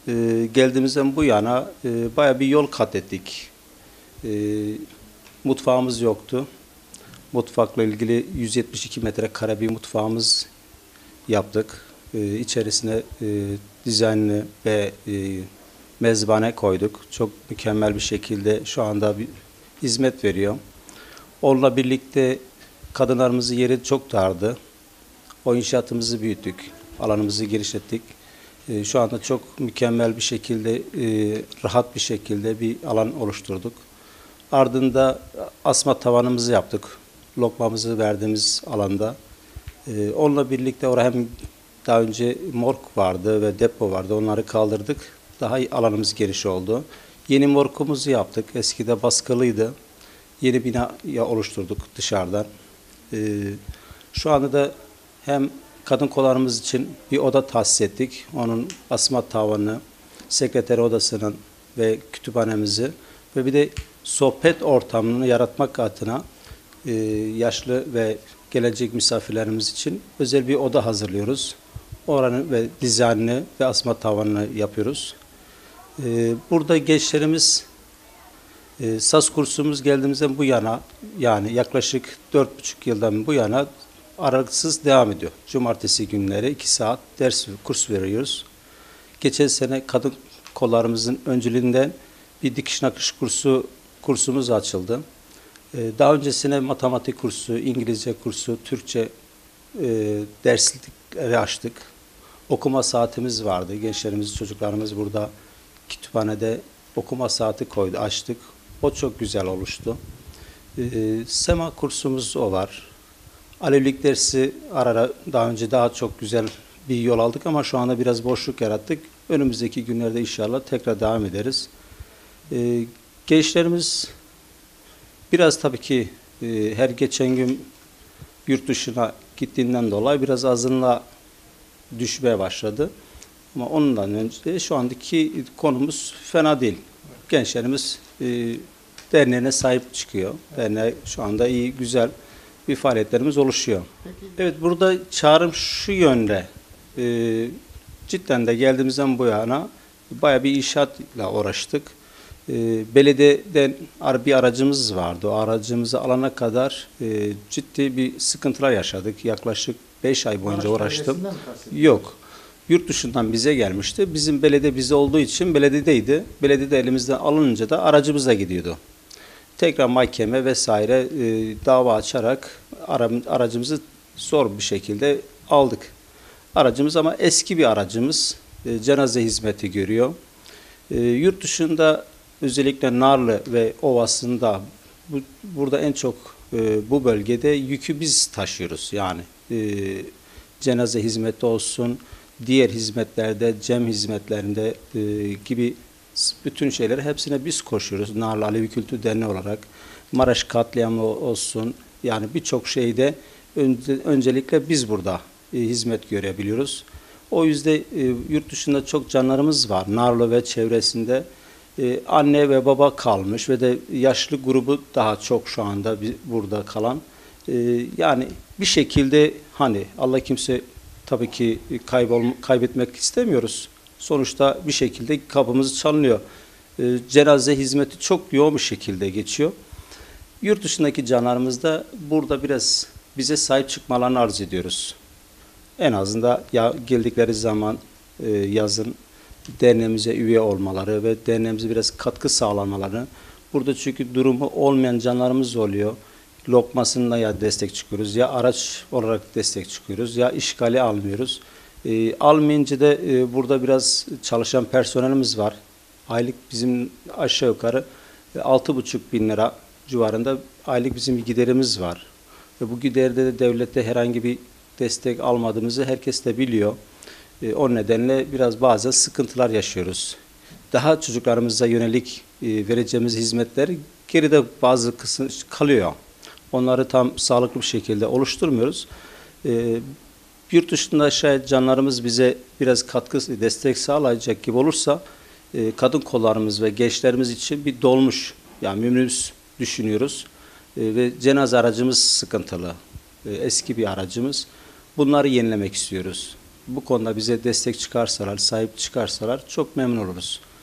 geldiğimizden bu yana bayağı bir yol kat ettik. E, Mutfağımız yoktu. Mutfakla ilgili 172 metrekare bir mutfağımız yaptık. İçerisine dizaynlı ve mezbane koyduk. Çok mükemmel bir şekilde şu anda bir hizmet veriyor. Onunla birlikte kadınlarımızın yeri çok dardı. O inşaatımızı büyüttük, alanımızı genişlettik. Şu anda çok mükemmel bir şekilde, rahat bir şekilde bir alan oluşturduk. Ardında asma tavanımızı yaptık. Lokmamızı verdiğimiz alanda. Onunla birlikte orada hem daha önce morg vardı ve depo vardı. Onları kaldırdık. Daha alanımız geniş oldu. Yeni morgumuzu yaptık. Eskide baskılıydı. Yeni bina oluşturduk dışarıdan. Şu anda da hem kadın kollarımız için bir oda tahsis ettik. Onun asma tavanı, sekreter odasının ve kütüphanemizi ve bir de sohbet ortamını yaratmak adına yaşlı ve gelecek misafirlerimiz için özel bir oda hazırlıyoruz. Oranın ve dizaynını ve asma tavanını yapıyoruz. Burada gençlerimiz saz kursumuz geldiğimizden bu yana, yani yaklaşık 4,5 yıldan bu yana aralıksız devam ediyor. Cumartesi günleri 2 saat kurs veriyoruz. Geçen sene kadın kollarımızın öncülüğünden bir dikiş nakış kursumuz açıldı. Daha öncesine matematik kursu, İngilizce kursu, Türkçe derslikleri açtık. Okuma saatimiz vardı. Gençlerimiz, çocuklarımız burada kütüphanede okuma saati açtık. O çok güzel oluştu. Sema kursumuz o var. Alevlik dersi ara daha önce daha çok güzel bir yol aldık ama şu anda biraz boşluk yarattık. Önümüzdeki günlerde inşallah tekrar devam ederiz. Gençlerimiz biraz tabii ki her geçen gün yurt dışına gittiğinden dolayı biraz azınlığa düşmeye başladı. Ama ondan önce şu andaki konumuz fena değil. Gençlerimiz derneğine sahip çıkıyor. Derneğe şu anda iyi, güzel bir faaliyetlerimiz oluşuyor. Peki. Evet, burada çağrım şu yönde. Cidden de geldiğimizden bu yana bayağı bir inşaatla uğraştık. Belediyeden bir aracımız vardı. O aracımızı alana kadar ciddi bir sıkıntılar yaşadık. Yaklaşık 5 ay boyunca uğraştım. Yok. Yurt dışından bize gelmişti. Bizim belediye bizde olduğu için belediyedeydi. Belediyede elimizden alınınca da aracımızla gidiyordu. Tekrar mahkeme vesaire dava açarak aracımızı zor bir şekilde aldık. Aracımız ama eski bir aracımız. Cenaze hizmeti görüyor. Yurt dışında özellikle Narlı ve Ovası'nda burada en çok bu bölgede yükü biz taşıyoruz. Yani cenaze hizmeti olsun, diğer hizmetlerde, cem hizmetlerinde gibi bütün şeyleri hepsine biz koşuyoruz. Narlı Alevi Kültür Derneği olarak Maraş katliamı olsun, yani birçok şeyde öncelikle biz burada hizmet görebiliyoruz. O yüzden yurt dışında çok canlarımız var. Narlı ve çevresinde anne ve baba kalmış ve de yaşlı grubu daha çok şu anda burada kalan. Yani bir şekilde hani Allah kimse tabii ki kaybetmek istemiyoruz. Sonuçta bir şekilde kapımız çalınıyor. Cenaze hizmeti çok yoğun bir şekilde geçiyor. Yurt dışındaki canlarımız da burada biraz bize sahip çıkmalarını arz ediyoruz. En azından geldikleri zaman yazın derneğimize üye olmaları ve derneğimize biraz katkı sağlamaları. Burada çünkü durumu olmayan canlarımız oluyor. Lokmasına ya destek çıkıyoruz, ya araç olarak destek çıkıyoruz, ya işgali almıyoruz. Almayınca da burada biraz çalışan personelimiz var. Aylık bizim aşağı yukarı 6,5 bin lira civarında aylık bizim bir giderimiz var. Ve bu giderde de devlette herhangi bir destek almadığımızı herkes de biliyor. O nedenle biraz bazen sıkıntılar yaşıyoruz. Daha çocuklarımıza yönelik vereceğimiz hizmetler geride bazı kısım kalıyor. Onları tam sağlıklı bir şekilde oluşturmuyoruz. Yurt dışında şayet canlarımız bize biraz katkı, destek sağlayacak gibi olursa kadın kollarımız ve gençlerimiz için bir dolmuş, yani minibüs düşünüyoruz. Ve cenaze aracımız sıkıntılı. Eski bir aracımız. Bunları yenilemek istiyoruz. bu konuda bize destek çıkarsalar, sahip çıkarsalar çok memnun oluruz.